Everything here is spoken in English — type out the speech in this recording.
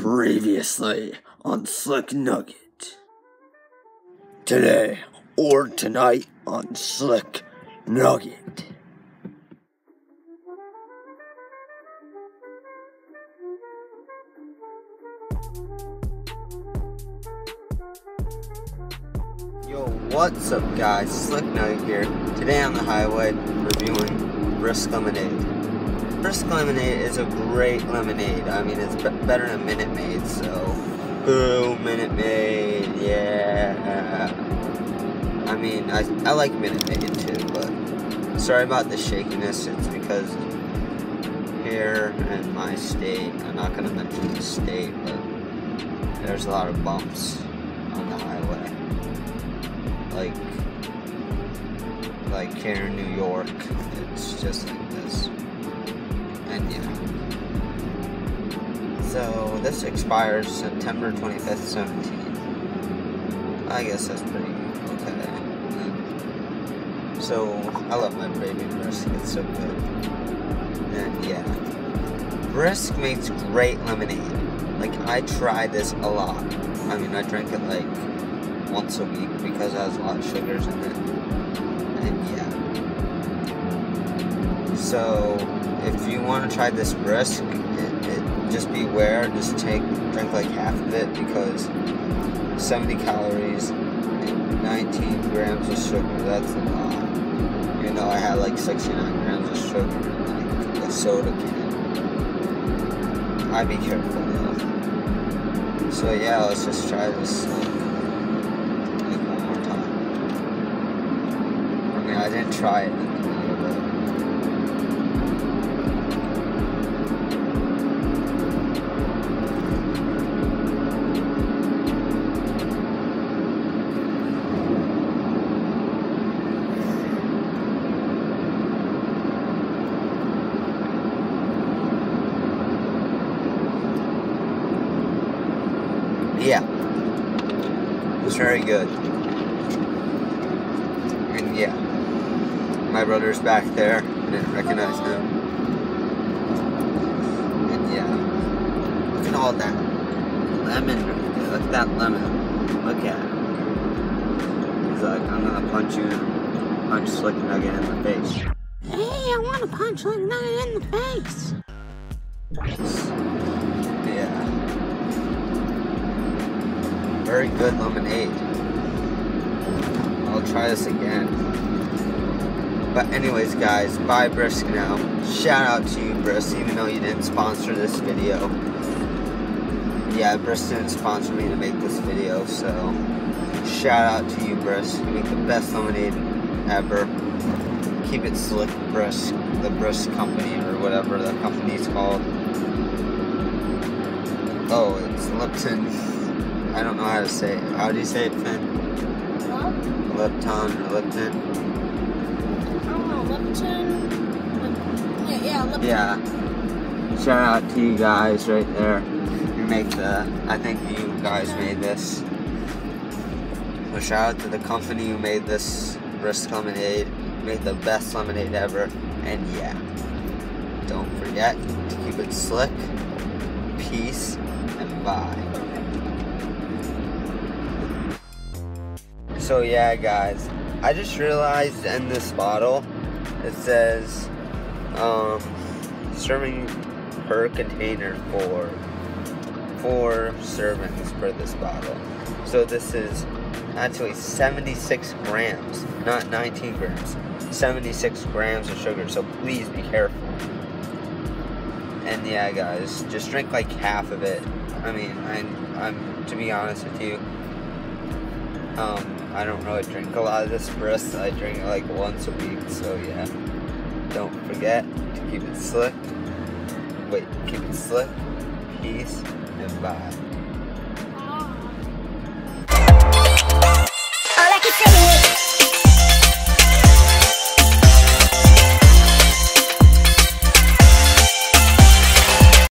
Previously on Slick Nugget. Today or tonight on Slick Nugget. Yo, what's up guys? Slick Nugget here. Today on the highway reviewing Brisk Lemonade. Brisk Lemonade is a great lemonade. I mean, it's better than Minute Maid, so boo, Minute Maid, yeah. I mean, I like Minute Maid too, but sorry about the shakiness. It's because here in my state, I'm not going to mention the state, but there's a lot of bumps on the highway. Like here in New York, it's just like this. And yeah. So this expires September 25th, 17. I guess that's pretty okay. So I love my baby Brisk, it's so good. And yeah. Brisk makes great lemonade. Like, I try this a lot. I mean, I drink it like once a week because it has a lot of sugars in it. And yeah. So if you want to try this Brisk, just beware, just drink like half of it, because 70 calories and 19 grams of sugar, that's a lot. Even though I had like 69 grams of sugar in like a soda can. I'd be careful though. So yeah, let's just try this like one more time. I mean, I didn't try it. Yeah, it's very good. And yeah, my brother's back there. I didn't recognize him. And yeah, look at all that lemon right there. Look at that lemon. Look at it. He's like, I'm gonna punch Slick Nugget in the face. Hey, I want to punch Slick Nugget in the face. Yeah. Very good lemonade. I'll try this again. But anyways guys, buy Brisk now. Shout out to you, Brisk, even though you didn't sponsor this video. Yeah, Brisk didn't sponsor me to make this video, so shout out to you, Brisk. You make the best lemonade ever. Keep it slick, Brisk. The Brisk company, or whatever the company's called. Oh, it's Lipton. I don't know how to say it. How do you say it, Finn? What? Lipton or Lipton? I don't know, Lipton? Yeah, Lipton. Yeah. Shout out to you guys right there. You make I think you guys made this. So shout out to the company who made this Brisk Lemonade. Made the best lemonade ever. And yeah. Don't forget to keep it slick. Peace and bye. So yeah guys, I just realized in this bottle, it says, serving per container for 4 servings for this bottle. So this is actually 76 grams, not 19 grams, 76 grams of sugar, so please be careful. And yeah guys, just drink like half of it. I mean, I'm to be honest with you, I don't really drink a lot of this Brisk. I drink it like once a week, so yeah. Don't forget to keep it slick. Keep it slick. Peace and bye. All I can say is